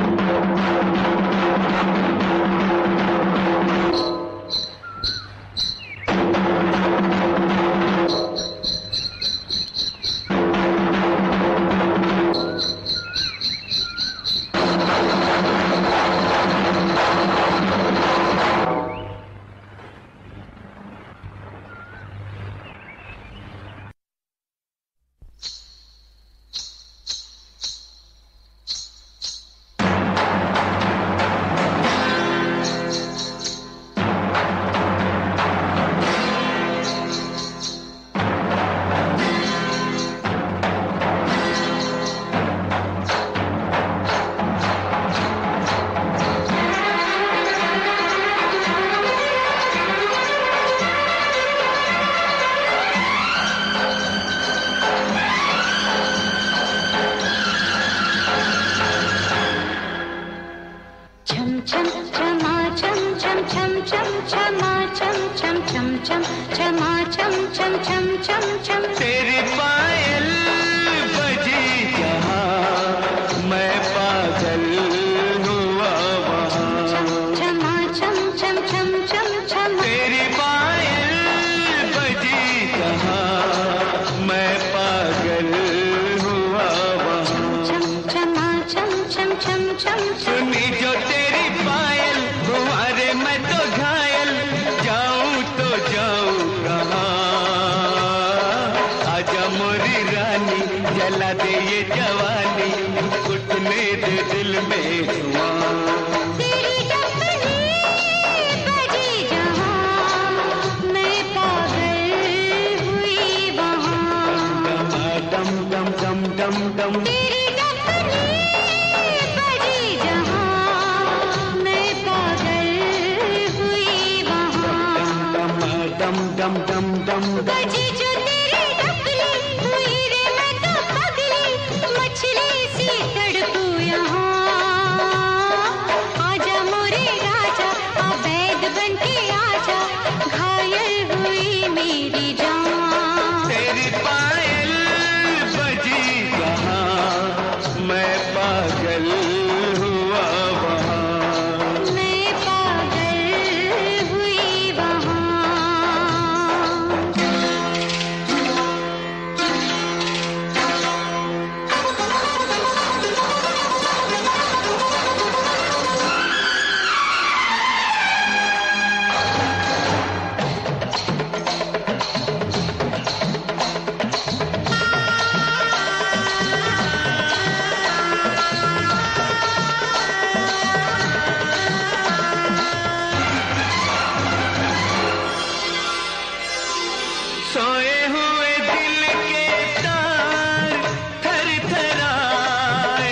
तेरी पायल बजी जहाँ मैं पागल हुआ वहाँ। तेरी पायल बजी जहाँ मैं पागल हुआ वहाँ। सुनी जो तेरी पायल तुम्हारे मैं तो घायल, जाऊं तो जाऊं कहाँ। आजा मोरी रानी जला दे ये जवानी, उठने दे दिल में धुआं। तेरी डफली बजी जहाँ मैं पागल हुई वहाँ। डम डम डम डम डम। तेरी डफली बजी जहाँ मैं पागल हुई वहाँ। डम डम डम डम। बजी जो तेरी डफली हुई रे मैं तो पगली, मछली सी तड़पूं यहाँ। आजा मोरे राजा अवैध बनके आजा, घायल हुई मेरी जान। तेरी पायल बजी जहाँ मैं पागल हुआ वहाँ। मैं पागल हुई वहाँ। सोए हुए दिल के तार थरथराए,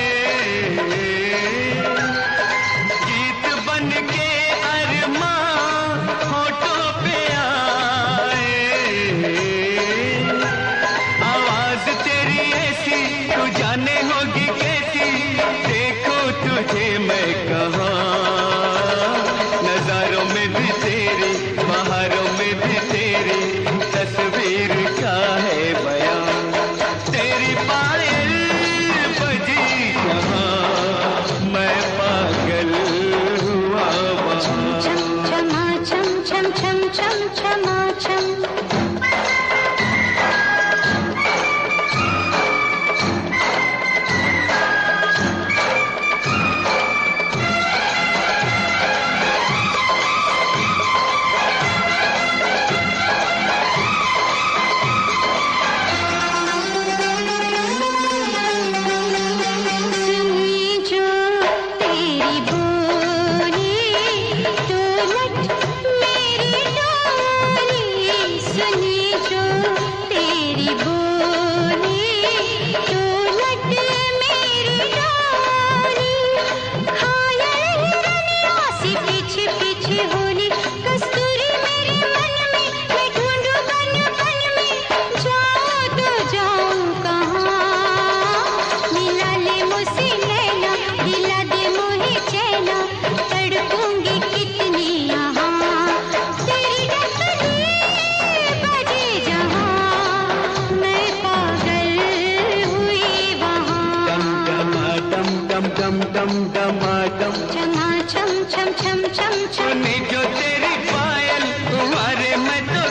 गीत बन के अरमां होठों पे आए। आवाज तेरी ऐसी तू जाने होगी कैसी, देखो तुझे मैं कहाँ। नजारों में भी तेरी, बहारों में भी तेरी तस्वीर का है बयान। तेरी पायल बजी जहाँ मैं पागल हुआ वहाँ। छमा छम छम छम छम छमा छम। दमादम चमा चम चम चम चम चम सुनी जो तेरी पायल, अरे मैं तो